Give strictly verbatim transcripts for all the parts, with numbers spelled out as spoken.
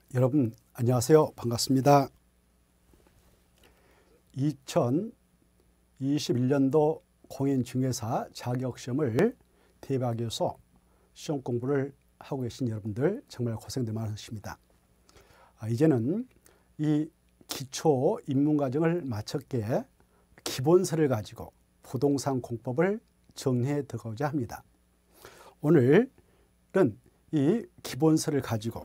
여러분 안녕하세요. 반갑습니다. 이천이십일 년도 공인중개사 자격시험을 대비하기 위해서 시험 공부를 하고 계신 여러분들 정말 고생들 많으십니다. 아, 이제는 이 기초 입문과정을 마쳤기에 기본서를 가지고 부동산 공법을 정리해 들어가고자 합니다. 오늘은 이 기본서를 가지고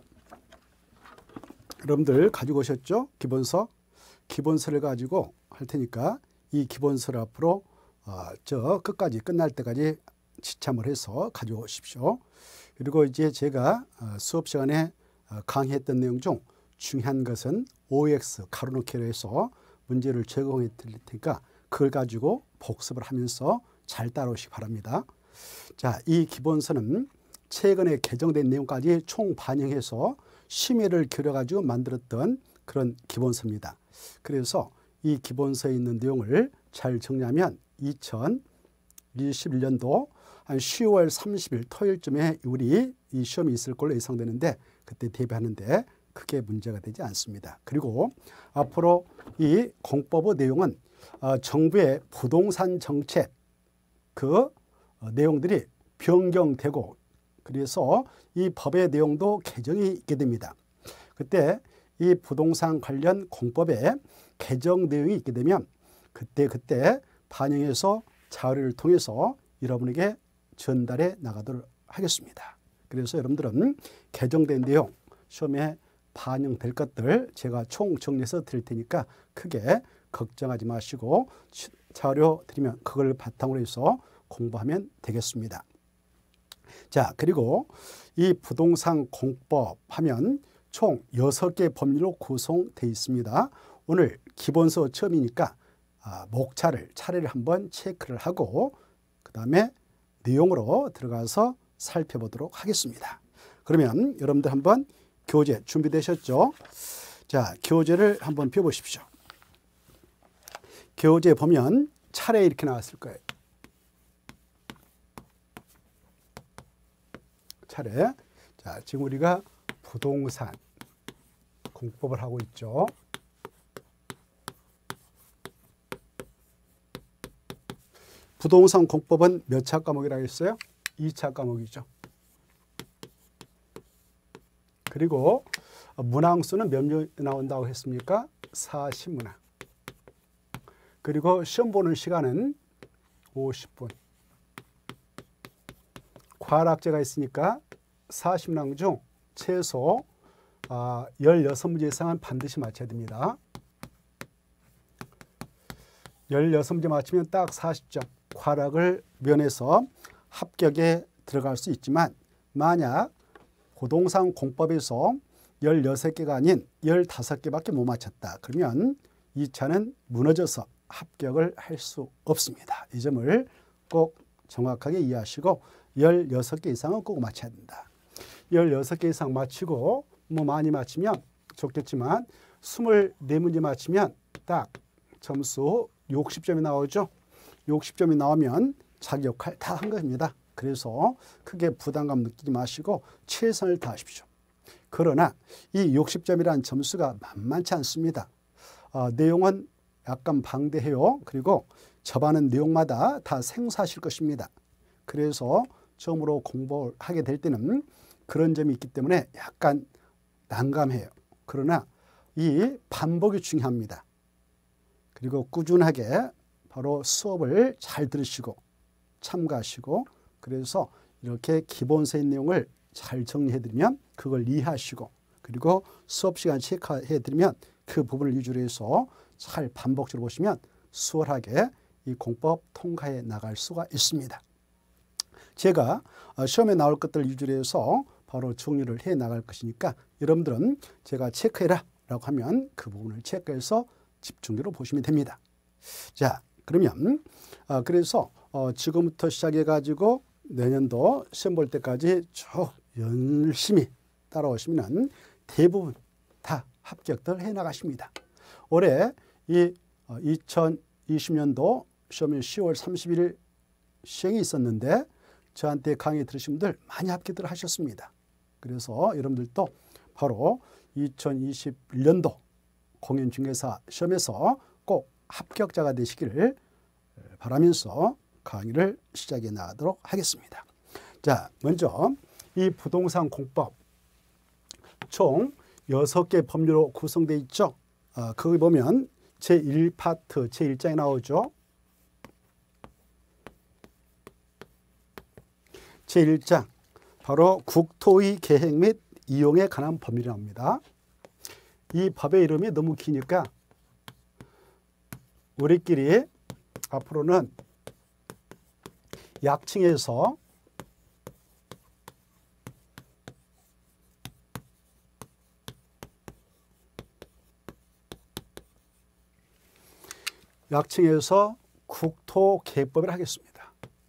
여러분들 가지고 오셨죠? 기본서. 기본서를 가지고 할 테니까 이 기본서를 앞으로 어, 저 끝까지 끝날 때까지 지참을 해서 가지고 오십시오. 그리고 이제 제가 어, 수업 시간에 어, 강의했던 내용 중 중요한 것은 오엑스 가로놓기로 해서 문제를 제공해 드릴 테니까 그걸 가지고 복습을 하면서 잘 따라오시기 바랍니다. 자, 이 기본서는 최근에 개정된 내용까지 총 반영해서 심의를 기울여가지고 만들었던 그런 기본서입니다. 그래서 이 기본서에 있는 내용을 잘 정리하면 이천이십일 년도 한 시월 삼십일 토요일쯤에 우리 이 시험이 있을 걸로 예상되는데 그때 대비하는데 크게 문제가 되지 않습니다. 그리고 앞으로 이 공법의 내용은 정부의 부동산 정책 그 내용들이 변경되고 그래서 이 법의 내용도 개정이 있게 됩니다. 그때 이 부동산 관련 공법에 개정 내용이 있게 되면 그때 그때 반영해서 자료를 통해서 여러분에게 전달해 나가도록 하겠습니다. 그래서 여러분들은 개정된 내용 시험에 반영될 것들 제가 총 정리해서 드릴 테니까 크게 걱정하지 마시고 자료 드리면 그걸 바탕으로 해서 공부하면 되겠습니다. 자, 그리고 이 부동산 공법 하면 총 여섯 개 법률로 구성되어 있습니다. 오늘 기본서 처음이니까 아, 목차를 차례를 한번 체크를 하고 그 다음에 내용으로 들어가서 살펴보도록 하겠습니다. 그러면 여러분들 한번 교재 준비되셨죠? 자, 교재를 한번 펴보십시오. 교재 보면 차례 이렇게 나왔을 거예요. 차례. 자, 지금 우리가 부동산 공법을 하고 있죠. 부동산 공법은 몇 차 과목이라고 했어요? 이 차 과목이죠. 그리고 문항수는 몇 명 나온다고 했습니까? 사십 문항. 그리고 시험 보는 시간은 오십 분. 과락제가 있으니까 사십 문항 중 최소 십육 문제 이상은 반드시 맞춰야 됩니다. 십육 문제 맞추면 딱 사십 점. 과락을 면해서 합격에 들어갈 수 있지만 만약 부동산 공법에서 십육 개가 아닌 십오 개밖에 못 맞췄다. 그러면 이 차는 무너져서 합격을 할 수 없습니다. 이 점을 꼭 정확하게 이해하시고 십육 개 이상은 꼭 맞춰야 된다. 십육 개 이상 맞추고 뭐 많이 맞추면 좋겠지만 이십사 문제 맞추면 딱 점수 육십 점이 나오죠. 육십 점이 나오면 자기 역할 다 한 겁니다. 그래서 크게 부담감 느끼지 마시고 최선을 다하십시오. 그러나 이 육십 점이라는 점수가 만만치 않습니다. 어, 내용은 약간 방대해요. 그리고 접하는 내용마다 다 생소하실 것입니다. 그래서 처음으로 공부를 하게 될 때는 그런 점이 있기 때문에 약간 난감해요. 그러나 이 반복이 중요합니다. 그리고 꾸준하게 바로 수업을 잘 들으시고 참가하시고 그래서 이렇게 기본서의 내용을 잘 정리해드리면 그걸 이해하시고 그리고 수업 시간 체크해드리면 그 부분을 위주로 해서 잘 반복적으로 보시면 수월하게 이 공법 통과해 나갈 수가 있습니다. 제가 시험에 나올 것들을 위주로 해서 바로 정리를 해 나갈 것이니까 여러분들은 제가 체크해라 라고 하면 그 부분을 체크해서 집중적으로 보시면 됩니다. 자, 그러면 그래서 지금부터 시작해 가지고 내년도 시험 볼 때까지 쭉 열심히 따라오시면 대부분 다 합격들 해 나가십니다. 올해 이 이천이십 년도 시험이 시월 삼십일 시행이 있었는데 저한테 강의 들으신 분들 많이 합격들 하셨습니다. 그래서 여러분들도 바로 이천이십일 년도 공인중개사 시험에서 꼭 합격자가 되시기를 바라면서 강의를 시작해 나가도록 하겠습니다. 자, 먼저 이 부동산 공법 총 여섯 개 법률로 구성되어 있죠. 어, 거기 보면 제일 파트 제일 장이 나오죠. 제일 장 바로 국토의 계획 및 이용에 관한 법률이 나옵니다. 이 법의 이름이 너무 기니까 우리끼리 앞으로는 약칭해서 약칭해서 국토계획법이라 하겠습니다.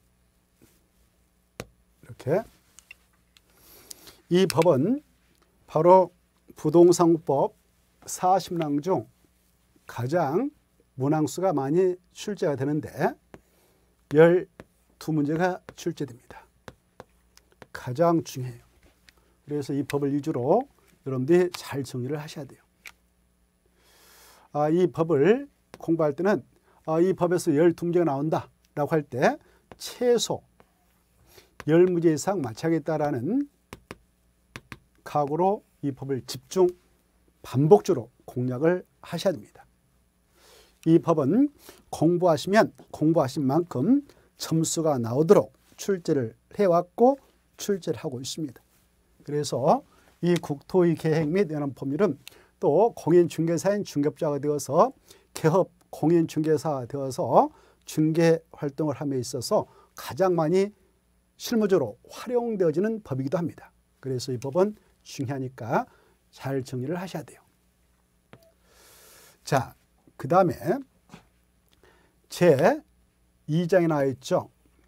이렇게 이 법은 바로 부동산법 사십 랑 중 가장 문항수가 많이 출제가 되는데 십이 문제가 출제됩니다. 가장 중요해요. 그래서 이 법을 위주로 여러분들이 잘 정리를 하셔야 돼요. 아, 이 법을 공부할 때는 아, 이 법에서 십이 문제가 나온다라고 할 때 최소 십 문제 이상 맞춰야겠다라는 각오로 이 법을 집중 반복적으로 공략을 하셔야 됩니다. 이 법은 공부하시면 공부하신 만큼 점수가 나오도록 출제를 해왔고 출제를 하고 있습니다. 그래서 이 국토의 계획 및 이런 법률은 또 공인중개사인 중개업자가 되어서 개업 공인중개사가 되어서 중개 활동을 함에 있어서 가장 많이 실무적으로 활용되어지는 법이기도 합니다. 그래서 이 법은 중요하니까 잘 정리를 하셔야 돼요. 자, 그 다음에 제이 장에 나와 있죠.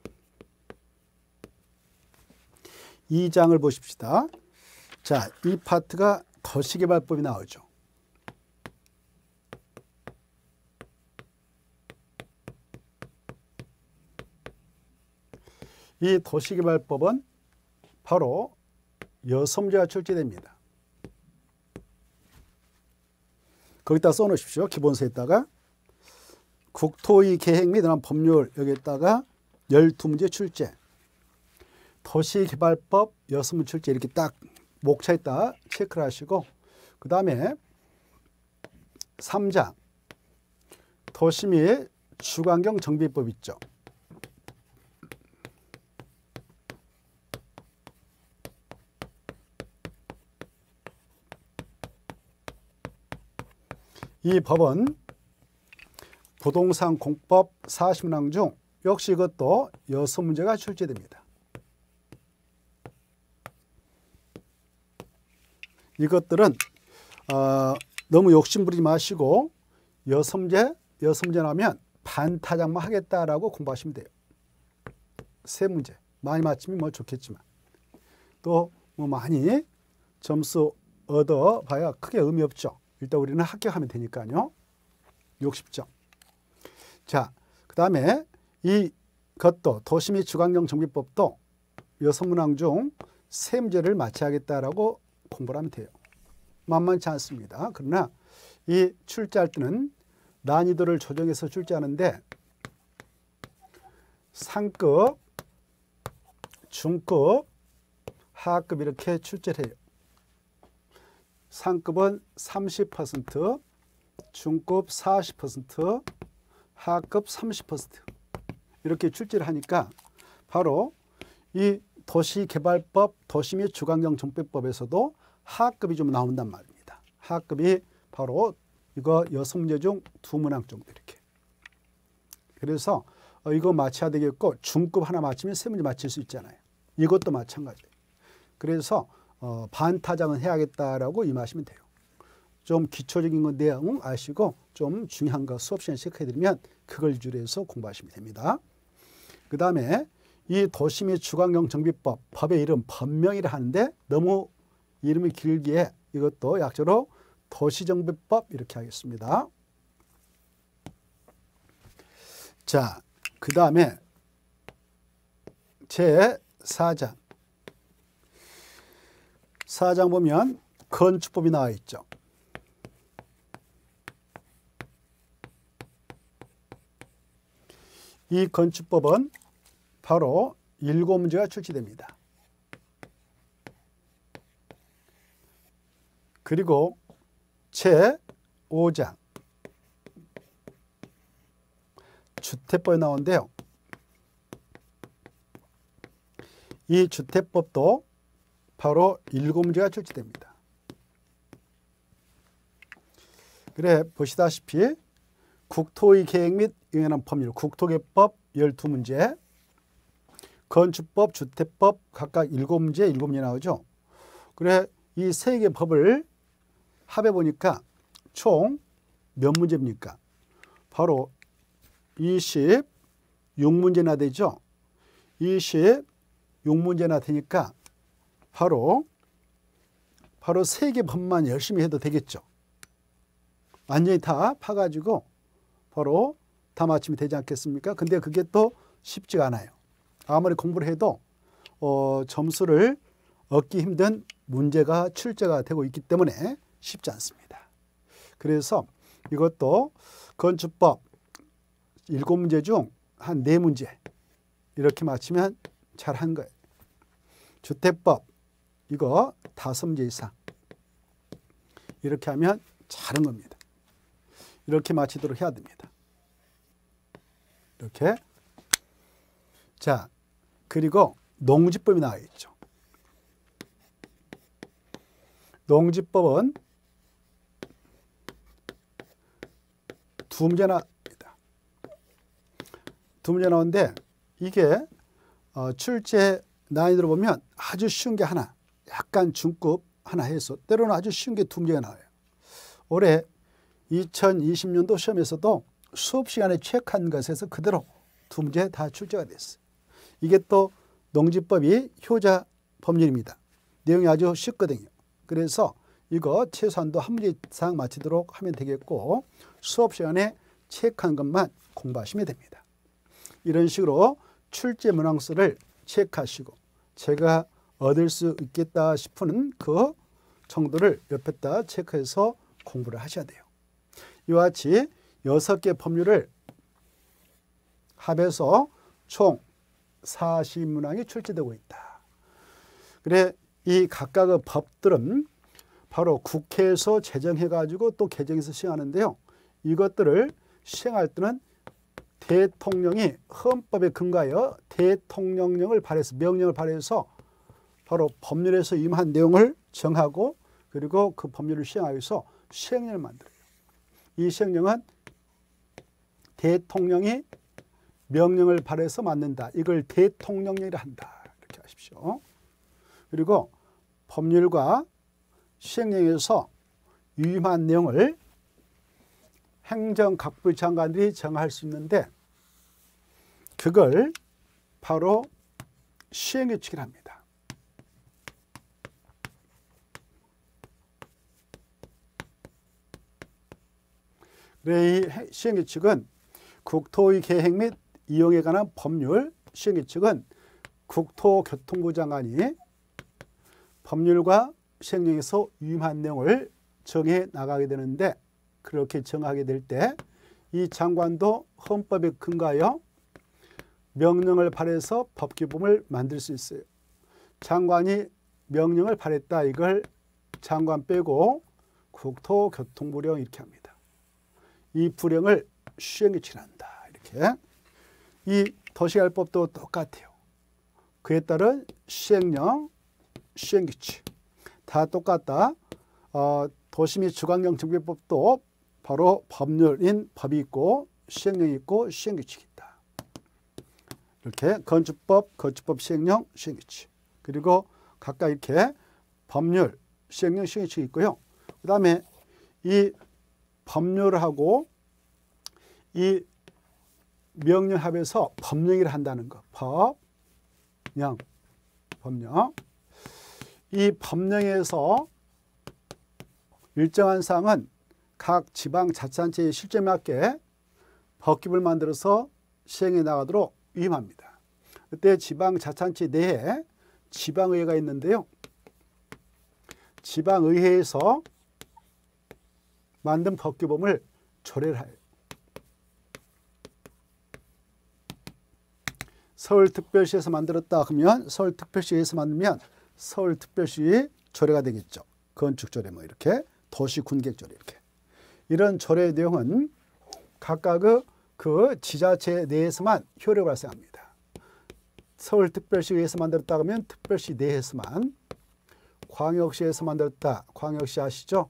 이 장을 보십시다. 자, 이 파트가 도시개발법이 나오죠. 이 도시개발법은 바로 여섯 문제가 출제됩니다. 거기다 써놓으십시오. 기본서에다가 국토의 계획 및 법률 여기에다가 십이 문제 출제, 도시개발법 여섯 문제 출제 이렇게 딱 목차에다 체크를 하시고 그 다음에 삼 장 도시 및 주거환경 정비법 있죠. 이 법은 부동산 공법 사십 랑 중 역시 이것도 여섯 문제가 출제됩니다. 이것들은 어, 너무 욕심부리지 마시고 여섯 문제, 여섯 문제 나면 반타작만 하겠다라고 공부하시면 돼요. 세 문제 많이 맞추면 뭐 좋겠지만 또 뭐 많이 점수 얻어봐야 크게 의미 없죠. 일단 우리는 합격하면 되니까요. 육십 점. 자, 그 다음에 이것도 도시 및 주거환경 정비법도 여섯 문항 중 세 문제를 맞춰야겠다라고 공부를 하면 돼요. 만만치 않습니다. 그러나 이 출제할 때는 난이도를 조정해서 출제하는데 상급, 중급, 하급 이렇게 출제를 해요. 상급은 삼십 퍼센트, 중급 사십 퍼센트, 하급 삼십 퍼센트 이렇게 출제를 하니까 바로 이 도시개발법, 도시 및 주거환경 정비법에서도 하급이 좀 나온단 말입니다. 하급이 바로 이거 여섯 문제 중 두 문항 정도 이렇게. 그래서 이거 맞춰야 되겠고 중급 하나 맞추면 세 문제 맞힐 수 있잖아요. 이것도 마찬가지예요. 그래서 어, 반타작은 해야겠다라고 임하시면 돼요. 좀 기초적인 건 내용 아시고 좀 중요한 거 수업 시간에 체크해드리면 그걸 위주로 해서 공부하시면 됩니다. 그 다음에 이 도시 및 주거환경 정비법, 법의 이름 법명이라 하는데 너무 이름이 길기에 이것도 약자로 도시정비법 이렇게 하겠습니다. 자, 그 다음에 제사 장. 사 장 보면 건축법이 나와 있죠. 이 건축법은 바로 일곱 문제가 출제됩니다. 그리고 제오 장 주택법이 나오는데요. 이 주택법도 바로 일곱 문제가 출제됩니다. 그래 보시다시피 국토의 계획 및 이행하는 법률, 국토개법 열두 문제, 건축법, 주택법 각각 일곱 문제, 일곱 문제 나오죠. 그래 이 세 개 법을 합해 보니까 총 몇 문제입니까? 바로 이십육 문제나 되죠. 이십육 문제나 되니까 바로 바로 세 개 법만 열심히 해도 되겠죠. 완전히 다 파가지고 바로 다 맞추면 되지 않겠습니까? 근데 그게 또 쉽지가 않아요. 아무리 공부를 해도 어, 점수를 얻기 힘든 문제가 출제가 되고 있기 때문에 쉽지 않습니다. 그래서 이것도 건축법 일곱 문제 중 한 네 문제 이렇게 맞추면 잘한 거예요. 주택법 이거 다섯 문제 이상 이렇게 하면 잘한 겁니다. 이렇게 맞히도록 해야 됩니다. 이렇게. 자, 그리고 농지법이 나와 있죠. 농지법은 두 문제 나옵니다. 두 문제 나오는데 이게 어, 출제 난이도로 보면 아주 쉬운 게 하나, 약간 중급 하나 해서 때로는 아주 쉬운 게 두 문제가 나와요. 올해 이천이십 년도 시험에서도 수업 시간에 체크한 것에서 그대로 두 문제 다 출제가 됐어요. 이게 또 농지법이 효자 법률입니다. 내용이 아주 쉽거든요. 그래서 이거 최소한도 한 문제 이상 맞히도록 하면 되겠고 수업 시간에 체크한 것만 공부하시면 됩니다. 이런 식으로 출제 문항수를 체크하시고 제가 얻을 수 있겠다 싶은 그 정도를 옆에다 체크해서 공부를 하셔야 돼요. 이와 같이 여섯 개 법률을 합해서 총 사십 문항이 출제되고 있다. 그래 이 각각의 법들은 바로 국회에서 제정해가지고 또 개정해서 시행하는데요. 이것들을 시행할 때는 대통령이 헌법에 근거하여 대통령령을 발해서 명령을 발해서 바로 법률에서 임한 내용을 정하고 그리고 그 법률을 시행하여서 시행령을 만들어요. 이 시행령은 대통령이 명령을 발해서 만든다. 이걸 대통령령이라 한다. 이렇게 하십시오. 그리고 법률과 시행령에서 위임한 내용을 행정각부 장관들이 정할 수 있는데 그걸 바로 시행규칙이라 합니다. 그래 이 시행규칙은 국토의 계획 및 이용에 관한 법률 시행규칙은 국토교통부 장관이 법률과 시행령에서 위임한 내용을 정해 나가게 되는데 그렇게 정하게 될 때 이 장관도 헌법에 근거하여 명령을 발해서 법규범을 만들 수 있어요. 장관이 명령을 발했다. 이걸 장관 빼고 국토교통부령 이렇게 합니다. 이 부령을 시행규칙이라 한다. 이렇게. 이 도시개발법도 똑같아요. 그에 따른 시행령, 시행규칙 다 똑같다. 어, 도시 및 주관경정비법도 바로 법률인 법이 있고 시행령이 있고 시행규칙이 있다. 이렇게 건축법, 건축법 시행령, 시행규칙 그리고 각각 이렇게 법률, 시행령, 시행규칙이 있고요. 그 다음에 이 법률하고 이 명령 합해서 법령이라 한다는 거. 법령, 법령. 이 법령에서 일정한 사항은 각 지방자치단체의 실정에 맞게 법규를 만들어서 시행해 나가도록 위임합니다. 그때 지방자치단체 내에 지방의회가 있는데요. 지방의회에서 만든 법규범을 조례를 해요. 서울특별시에서 만들었다 하면 서울특별시에서 만들면 서울특별시 조례가 되겠죠. 건축조례 뭐 이렇게 도시군객조례 이렇게. 이런 조례 내용은 각각의 그 지자체 내에서만 효력을 발생합니다. 서울특별시에서 만들었다 하면 특별시 내에서만, 광역시에서 만들었다, 광역시 아시죠?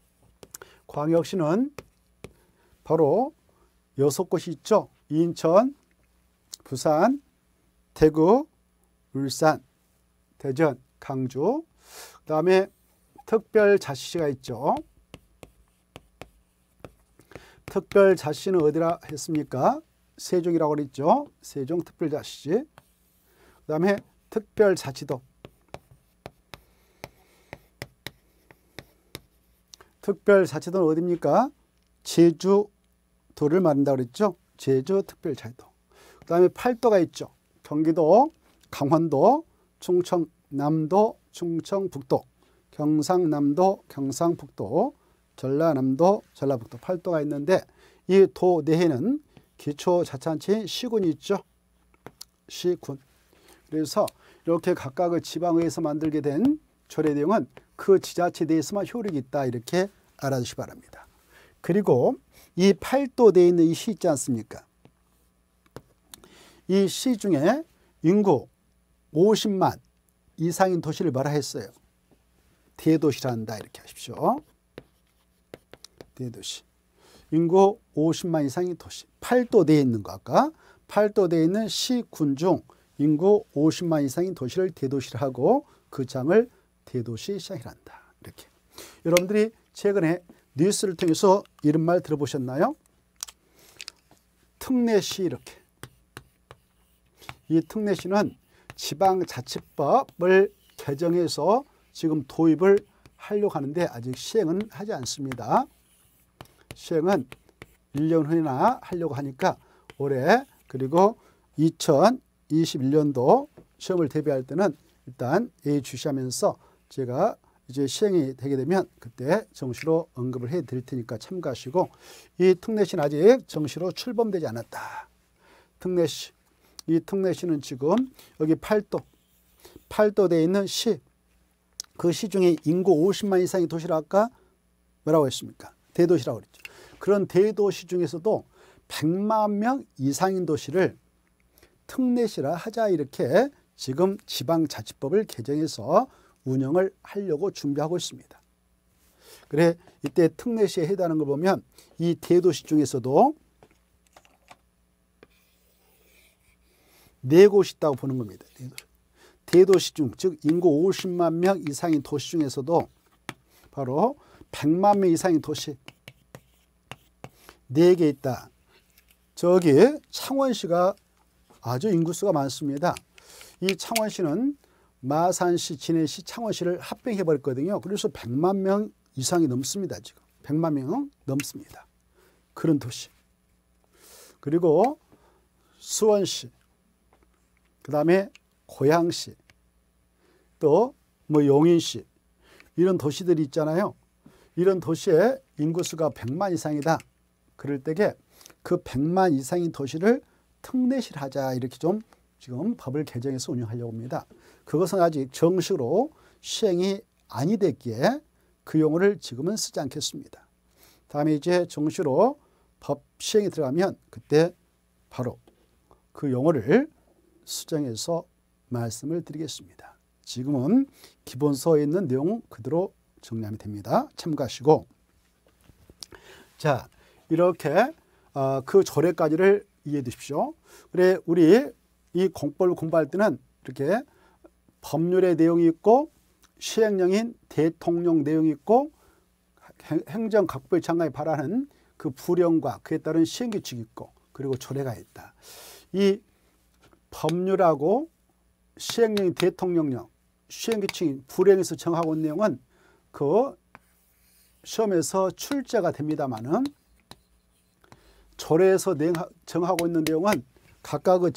광역시는 바로 여섯 곳이 있죠. 인천, 부산, 대구, 울산, 대전, 강주. 그 다음에 특별자치시가 있죠. 특별자치시는 어디라 했습니까? 세종이라고 그랬죠. 세종특별자치시. 그 다음에 특별자치도. 특별자치도는 어디입니까? 제주도를 말한다고 그랬죠. 제주특별자치도. 그 다음에 팔도가 있죠. 경기도, 강원도, 충청남도, 충청북도, 경상남도, 경상북도, 전라남도, 전라북도 팔도가 있는데 이 도 내에는 기초자치단체인 시군이 있죠. 시군. 그래서 이렇게 각각의 지방의회에서 만들게 된 조례 내용은 그 지자체 내에서만 효력이 있다 이렇게 알아두시기 바랍니다. 그리고 이 팔도 내에 있는 이 시 있지 않습니까? 이 시 중에 인구 오십만 이상인 도시를 뭐라 했어요? 대도시란다 이렇게 하십시오. 대도시. 인구 오십만 이상인 도시. 팔도 내에 있는 거 아까 팔도 내에 있는 시군 중 인구 오십만 이상인 도시를 대도시를 하고 그 장을 대도시 시장이란다. 이렇게. 여러분들이 최근에 뉴스를 통해서 이런 말 들어보셨나요? 특례시 이렇게. 이 특례시는 지방자치법을 개정해서 지금 도입을 하려고 하는데 아직 시행은 하지 않습니다. 시행은 일 년 후나 하려고 하니까 올해 그리고 이천이십일 년도 시험을 대비할 때는 일단 예의주시하면서 제가 이제 시행이 되게 되면 그때 정시로 언급을 해 드릴 테니까 참고하시고, 이 특례시는 아직 정시로 출범되지 않았다. 특례시. 이 특례시는 지금 여기 팔도, 팔도대에 있는 시, 그 시 중에 인구 오십만 이상의 도시를 아까 뭐라고 했습니까? 대도시라고 그랬죠. 그런 대도시 중에서도 백만 명 이상인 도시를 특례시라 하자 이렇게 지금 지방자치법을 개정해서 운영을 하려고 준비하고 있습니다. 그래 이때 특례시에 해당하는 걸 보면 이 대도시 중에서도 네 곳이 있다고 보는 겁니다. 대도시 중, 즉 인구 오십만 명 이상인 도시 중에서도 바로 백만 명 이상인 도시 네 개 있다. 저기 창원시가 아주 인구수가 많습니다. 이 창원시는 마산시, 진해시, 창원시를 합병해 버렸거든요. 그래서 백만 명 이상이 넘습니다. 지금 백만 명 넘습니다. 그런 도시. 그리고 수원시, 그 다음에 고양시, 또 뭐 용인시, 이런 도시들이 있잖아요. 이런 도시의 인구수가 백만 이상이다. 그럴 때에 그 백만 이상인 도시를 특례시를 하자 이렇게 좀 지금 법을 개정해서 운영하려고 합니다. 그것은 아직 정식으로 시행이 아니 됐기에 그 용어를 지금은 쓰지 않겠습니다. 다음에 이제 정식으로 법 시행이 들어가면 그때 바로 그 용어를 수정해서 말씀을 드리겠습니다. 지금은 기본서에 있는 내용 그대로 정리하면 됩니다. 참고하시고, 자 이렇게 어, 그 조례까지를 이해해 두십시오. 그래 우리 이 공법을 공부할 때는 이렇게 법률의 내용이 있고 시행령인 대통령 내용이 있고 행정각부의 장관이 발하는 그 부령과 그에 따른 시행규칙이 있고 그리고 조례가 있다. 이 법률하고 시행령인 대통령령, 시행규칙인 부령에서 정하고 있는 내용은 그 시험에서 출제가 됩니다마는 조례에서 정하고 있는 내용은 각각의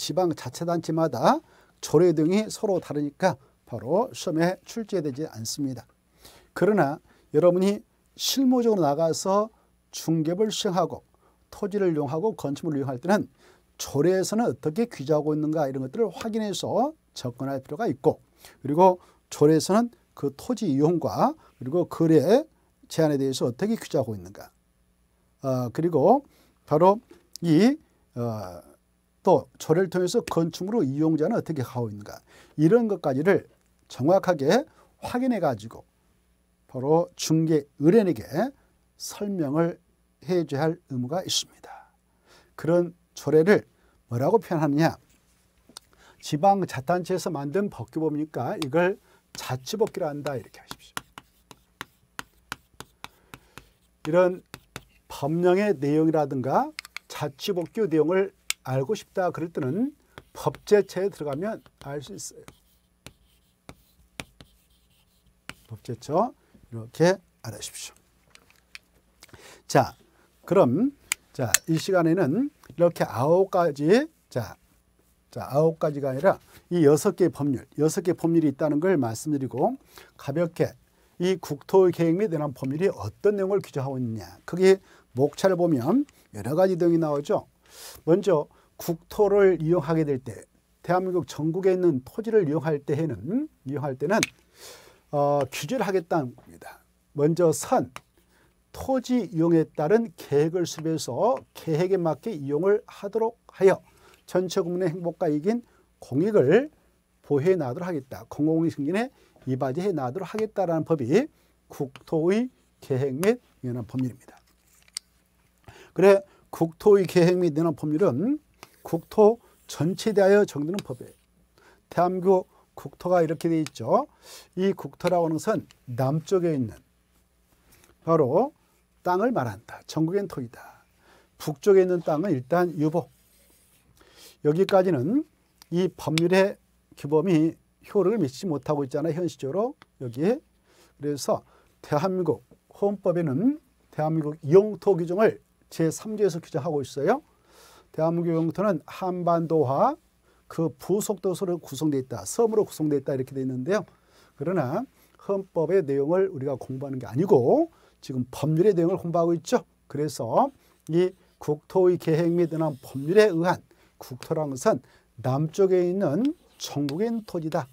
지방자치단체마다 조례 등이 서로 다르니까 바로 시험에 출제되지 않습니다. 그러나 여러분이 실무적으로 나가서 중개업을 수행하고 토지를 이용하고 건축물을 이용할 때는 조례에서는 어떻게 규정하고 있는가 이런 것들을 확인해서 접근할 필요가 있고, 그리고 조례에서는 그 토지 이용과 그리고 거래 제한에 대해서 어떻게 규정하고 있는가, 어, 그리고 바로 이 어, 또 조례를 통해서 건축물의 이용자는 어떻게 하고 있는가, 이런 것까지를 정확하게 확인해 가지고 바로 중개 의뢰인에게 설명을 해줘야 할 의무가 있습니다. 그런 조례를 뭐라고 표현하느냐, 지방자치단체에서 만든 법규 보니까 이걸 자치법규라 한다 이렇게 하십시오. 이런 법령의 내용이라든가 자치법규 내용을 알고 싶다 그럴 때는 법제처에 들어가면 알 수 있어요. 법제처 이렇게 알아주십시오. 자, 그럼 자, 이 시간에는 이렇게 아홉 가지, 자, 자, 아홉 가지가 아니라 이 여섯 개의 법률, 여섯 개의 법률이 있다는 걸 말씀드리고, 가볍게 이 국토의 계획 및 관련 법률이 어떤 내용을 규정하고 있느냐, 거기 목차를 보면 여러 가지 내용이 나오죠. 먼저 국토를 이용하게 될 때, 대한민국 전국에 있는 토지를 이용할 때에는 이용할 때는 어, 규제를 하겠다는 겁니다. 먼저 선, 토지 이용에 따른 계획을 수립해서 계획에 맞게 이용을 하도록 하여 전체 국민의 행복과 이익인 공익을 보호해 나가도록 하겠다. 공공의 승진에 이바지해 나가도록 하겠다라는 법이 국토의 계획 및 관련 법률입니다. 그래, 국토의 계획 및 관련 법률은 국토 전체에 대하여 정되는 법이에요. 대한민국 국토가 이렇게 되어 있죠. 이 국토라고 하는 것은 남쪽에 있는 바로 땅을 말한다. 전국엔 토지다. 북쪽에 있는 땅은 일단 유보. 여기까지는 이 법률의 규범이 효력을 미치지 못하고 있잖아요. 현실적으로 여기에. 그래서 대한민국 헌법에는 대한민국 영토 규정을 제삼 조에서 규정하고 있어요. 대한민국 영토는 한반도와 그 부속도서로 구성되어 있다. 섬으로 구성되어 있다 이렇게 되어 있는데요. 그러나 헌법의 내용을 우리가 공부하는 게 아니고 지금 법률의 내용을 공부하고 있죠. 그래서 이 국토의 계획 및 관련 법률에 의한 국토라는 것은 남쪽에 있는 전국에 있는 토지다.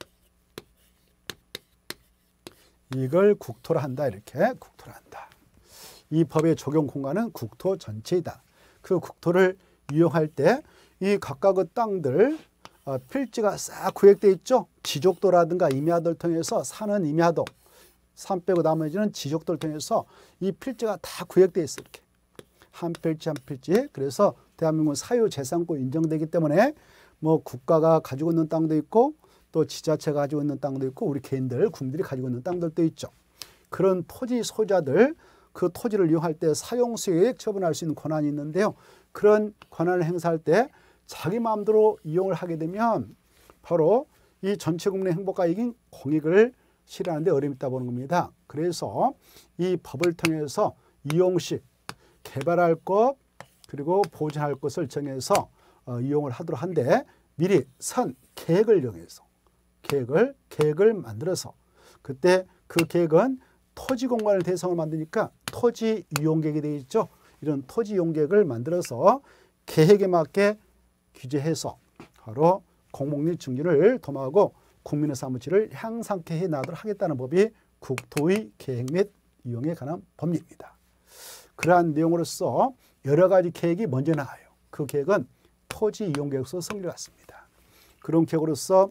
이걸 국토라 한다. 이렇게 국토라 한다. 이 법의 적용 공간은 국토 전체이다. 그 국토를 이용할 때 이 각각의 땅들 어, 필지가 싹 구획되어 있죠. 지족도라든가 임야도를 통해서 산은 임야도, 산 빼고 나머지는 지족도를 통해서 이 필지가 다 구획되어 있어요. 이렇게 한 필지 한 필지. 그래서 대한민국은 사유재산권 인정되기 때문에 뭐 국가가 가지고 있는 땅도 있고 또 지자체가 가지고 있는 땅도 있고 우리 개인들, 국민들이 가지고 있는 땅들도 있죠. 그런 토지 소유자들, 그 토지를 이용할 때 사용수익 처분할 수 있는 권한이 있는데요. 그런 권한을 행사할 때 자기 마음대로 이용을 하게 되면 바로 이 전체 국민의 행복과 이익인 공익을 실현하는 데 어려움이 있다 보는 겁니다. 그래서 이 법을 통해서 이용 시 개발할 것 그리고 보존할 것을 정해서 어, 이용을 하도록 한데 미리 선 계획을 이용해서 계획을 계획을 만들어서 그때 그 계획은 토지 공간을 대상으로 만드니까 토지 이용 계획이 되어 있죠. 이런 토지 이용 계획을 만들어서 계획에 맞게 규제해서 바로 공목 및 증진을 도모하고 국민의 삶의 향상케 해 나가도록 하겠다는 법이 국토의 계획 및 이용에 관한 법률입니다. 그러한 내용으로서 여러 가지 계획이 먼저 나와요. 그 계획은 토지 이용 계획으로서 성립을 갖습니다. 그런 계획으로서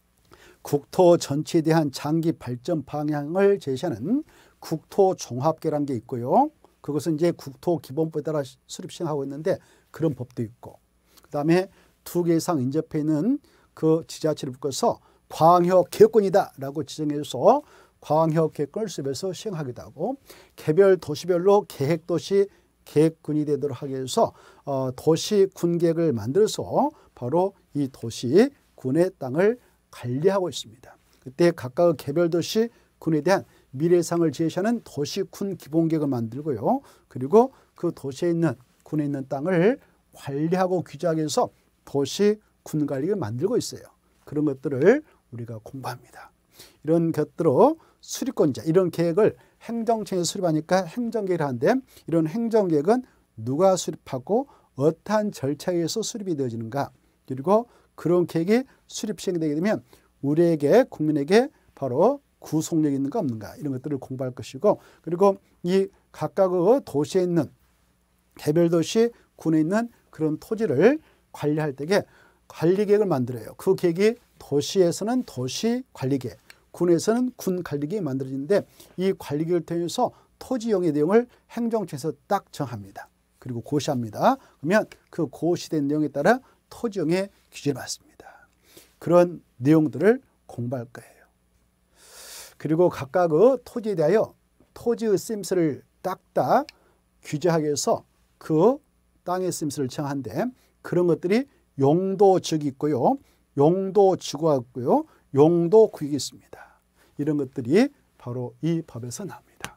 국토 전체에 대한 장기 발전 방향을 제시하는 국토 종합계획이라는 게 있고요. 그것은 이제 국토 기본법에 따라 수립 시행하고 있는데 그런 법도 있고, 그 다음에 두 개 이상 인접해 있는 그 지자체를 묶어서 광역 계획권이다라고 지정해서 광역 계획권을 수립해서 시행하기도 하고, 개별 도시별로 계획도시 계획군이 되도록 하기 위해서 어, 도시군 계획을 만들어서 바로 이 도시군의 땅을 관리하고 있습니다. 그때 각각 개별 도시 군에 대한 미래상을 제시하는 도시군 기본계획을 만들고요. 그리고 그 도시에 있는 군에 있는 땅을 관리하고 규제하기 위해서 도시군 관리를 만들고 있어요. 그런 것들을 우리가 공부합니다. 이런 것들로 수립권자 이런 계획을 행정청에서 수립하니까 행정계획을 하는데 이런 행정계획은 누가 수립하고 어떠한 절차에 의해서 수립이 되어지는가 그리고 그런 계획이 수립 시행되게 되면 우리에게 국민에게 바로 구속력이 있는가 없는가 이런 것들을 공부할 것이고 그리고 이 각각의 도시에 있는 개별 도시 군에 있는 그런 토지를 관리할 때에 관리계획을 만들어요. 그 계획이 도시에서는 도시관리계획, 군에서는 군관리계획이 만들어지는데 이 관리계획을 통해서 토지용의 내용을 행정청에서 딱 정합니다. 그리고 고시합니다. 그러면 그 고시된 내용에 따라 토지용의 규제를 받습니다. 그런 내용들을 공부할 거예요. 그리고 각각의 토지에 대하여 토지의 쓰임새를 딱딱 규제하기 위해서 그 땅의 쓰임새를 정한데 그런 것들이 용도지역이 있고요. 용도지구가 있고요. 용도구역이 있습니다. 이런 것들이 바로 이 법에서 나옵니다.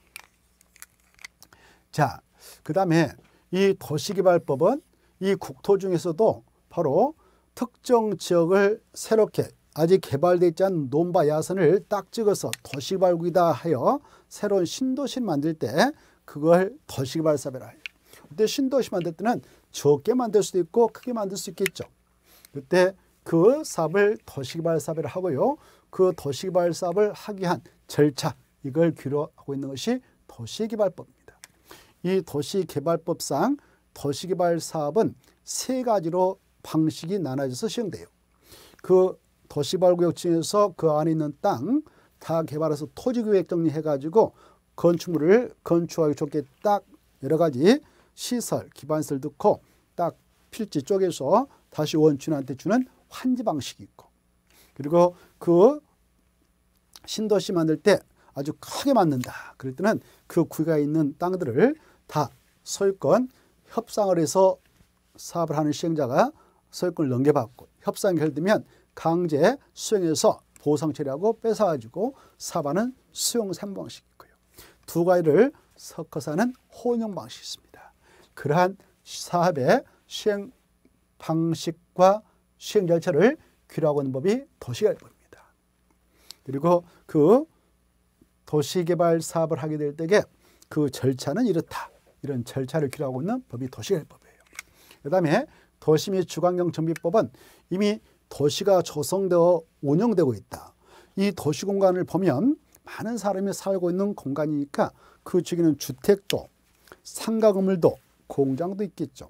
자, 그 다음에 이 도시개발법은 이 국토 중에서도 바로 특정 지역을 새롭게 아직 개발되어 있지 않은 논바 야선을 딱 찍어서 도시개발구이다 하여 새로운 신도시를 만들 때 그걸 도시개발사업이라 해요. 그때 신도시 만들 때는 적게 만들 수도 있고 크게 만들 수 있겠죠. 그때 그 사업을 도시개발사업이라 하고요. 그 도시개발사업을 하기 위한 절차 이걸 규정하고 있는 것이 도시개발법입니다. 이 도시개발법상 도시개발사업은 세 가지로 방식이 나눠져서 시행돼요. 그 도시개발구역 중에서 그 안에 있는 땅 다 개발해서 토지계획 정리해가지고 건축물을 건축하기 좋게 딱 여러 가지 시설, 기반시설 넣고 딱 필지 쪼개서 다시 원주민한테 주는 환지 방식이 있고 그리고 그 신도시 만들 때 아주 크게 만든다. 그럴 때는 그 구역에 있는 땅들을 다 소유권 협상을 해서 사업을 하는 시행자가 소유권을 넘겨받고 협상이 결되면 강제 수용해서 보상 처리하고 뺏어가지고 사업하는 수용 삼 방식이 있고요. 두 가지를 섞어서 하는 혼용 방식이 있습니다. 그러한 사업의 시행 방식과 시행 절차를 규정하고 있는 법이 도시개발법입니다. 그리고 그 도시개발 사업을 하게 될 때에 그 절차는 이렇다. 이런 절차를 규정하고 있는 법이 도시개발법이에요. 그 다음에 도시 및 주관경 정비법은 이미 도시가 조성되어 운영되고 있다. 이 도시 공간을 보면 많은 사람이 살고 있는 공간이니까 그 주기는 주택도 상가 건물도 공장도 있겠죠.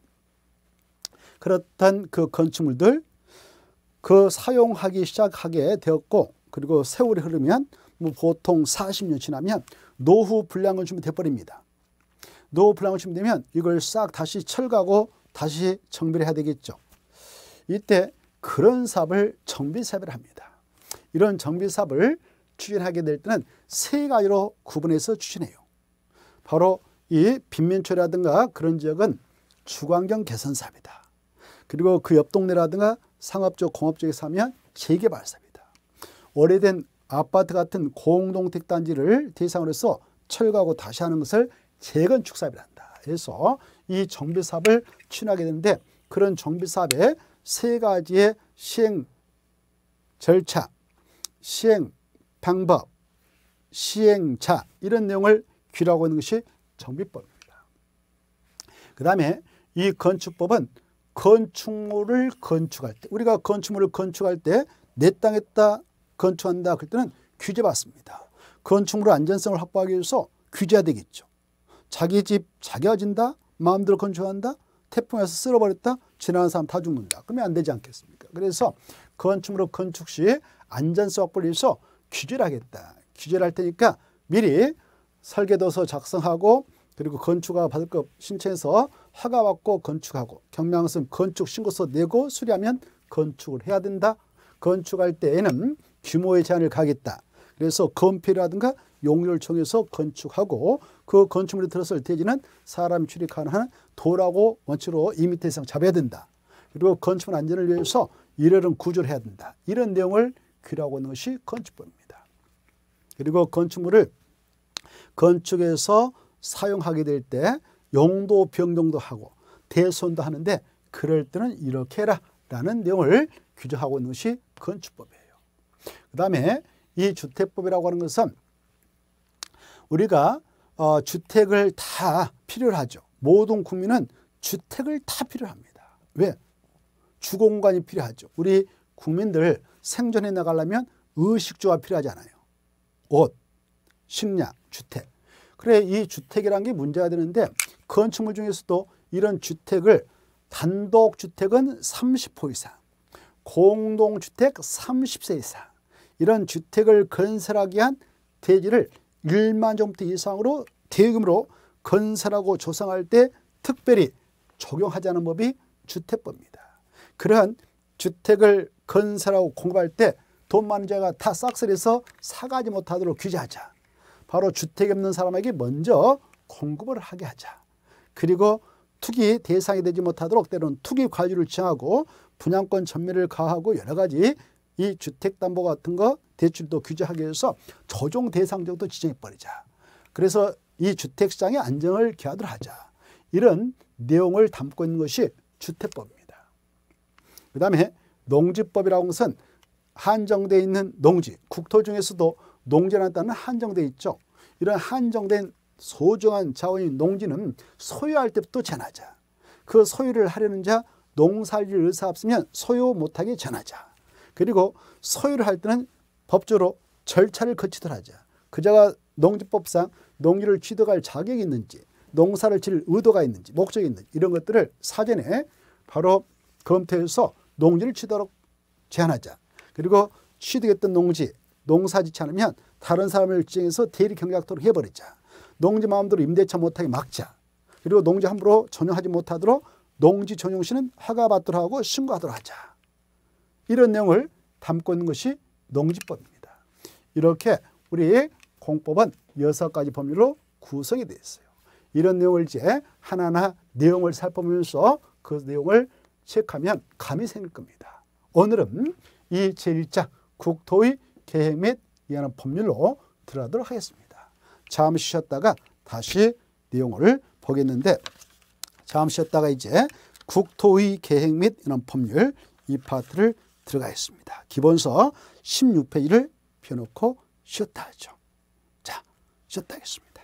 그렇던 그 건축물들 그 사용하기 시작하게 되었고 그리고 세월이 흐르면 뭐 보통 사십 년 지나면 노후 불량건축물이 돼버립니다. 노후 불량건축물이 되면 이걸 싹 다시 철거하고 다시 정비를 해야 되겠죠. 이때 그런 사업을 정비사업을 합니다. 이런 정비사업을 추진하게 될 때는 세 가지로 구분해서 추진해요. 바로 이 빈민초라든가 그런 지역은 주관경 개선사업이다. 그리고 그 옆 동네라든가 상업적, 공업적에서 하면 재개발사업이다. 오래된 아파트 같은 공동택단지를 대상으로 해서 철거하고 다시 하는 것을 재건축사업이라 한다. 그래서 이 정비사업을 추진하게 되는데 그런 정비사업의 세 가지의 시행 절차, 시행 방법, 시행자 이런 내용을 규정하고 있는 것이 정비법입니다. 그 다음에 이 건축법은 건축물을 건축할 때 우리가 건축물을 건축할 때 내 땅에다 건축한다 그럴 때는 규제받습니다. 건축물의 안전성을 확보하기 위해서 규제해야 되겠죠. 자기 집 자기가 진다 마음대로 건축한다 태풍에서 쓸어버렸다 지나가는 사람 다 죽는다. 그러면 안 되지 않겠습니까? 그래서 건축물의 건축 시 안전성 확보를 위해서 규제를 하겠다. 규제를 할 테니까 미리 설계도서 작성하고 그리고 건축허가 받을 것 신청해서 허가 받고 건축하고 경량성 건축 신고서 내고 수리하면 건축을 해야 된다. 건축할 때에는 규모의 제한을 가겠다. 그래서 건폐라든가 용료를 청해서 건축하고 그 건축물이 들어설 대지는 사람 출입 가능한 도라고 원칙으로 이 미터 이상 잡아야 된다. 그리고 건축물 안전을 위해서 이러한 구조를 해야 된다. 이런 내용을 규정하고 있는 것이 건축법입니다. 그리고 건축물을 건축에서 사용하게 될 때 용도 변경도 하고 대손도 하는데 그럴 때는 이렇게 해라 라는 내용을 규정하고 있는 것이 건축법이에요. 그 다음에 이 주택법이라고 하는 것은 우리가 어, 주택을 다 필요로 하죠. 모든 국민은 주택을 다 필요로 합니다. 왜? 주거공간이 필요하죠. 우리 국민들 생존해 나가려면 의식주가 필요하잖아요. 옷, 식량, 주택. 그래, 이 주택이라는 게 문제가 되는데 건축물 중에서도 이런 주택을 단독주택은 삼십 호 이상, 공동주택 삼십 세 이상, 이런 주택을 건설하기 위한 대지를 일만 제곱미터 이상으로 대규모로 건설하고 조성할 때 특별히 적용하자는 법이 주택법입니다. 그러한 주택을 건설하고 공급할 때 돈 많은 자가 다 싹쓸이해서 사가지 못하도록 규제하자. 바로 주택이 없는 사람에게 먼저 공급을 하게 하자. 그리고 투기 대상이 되지 못하도록 때로는 투기 관리를 지정하고 분양권 전매를 가하고 여러 가지 이 주택담보 같은 거 대출도 규제하기 위해서 조정 대상 정도 지정해버리자. 그래서 이 주택시장의 안정을 기하도록 하자. 이런 내용을 담고 있는 것이 주택법입니다. 그 다음에 농지법이라고 하는 것은 한정되어 있는 농지, 국토 중에서도 농지라는 단어는 한정되어 있죠. 이런 한정된 소중한 자원인 농지는 소유할 때부터 전하자. 그 소유를 하려는 자, 농사질 의사 없으면 소유 못하게 전하자. 그리고 소유를 할 때는 법적으로 절차를 거치도록 하자. 그자가 농지법상 농지를 취득할 자격이 있는지, 농사를 지을 의도가 있는지, 목적이 있는지 이런 것들을 사전에 바로 검토해서 농지를 취득하도록 제한하자. 그리고 취득했던 농지, 농사 짓지 않으면 다른 사람을 지정해서 대리 경작토록 해버리자. 농지 마음대로 임대차 못하게 막자. 그리고 농지 함부로 전용하지 못하도록 농지 전용시는 허가받도록 하고 신고하도록 하자. 이런 내용을 담고 있는 것이 농지법입니다. 이렇게 우리 공법은 여섯 가지 법률로 구성이 되어 있어요. 이런 내용을 이제 하나하나 내용을 살펴보면서 그 내용을 체크하면 감이 생길 겁니다. 오늘은 이 제일 장 국토의 계획 및 이하는 법률로 들어가도록 하겠습니다. 잠시 쉬었다가 다시 내용을 보겠는데, 잠시 쉬었다가 이제 국토의 계획 및 이하는 법률 이 파트를 들어가겠습니다. 기본서 십육 페이지를 펴놓고 쉬었다 하죠. 자, 쉬었다 하겠습니다.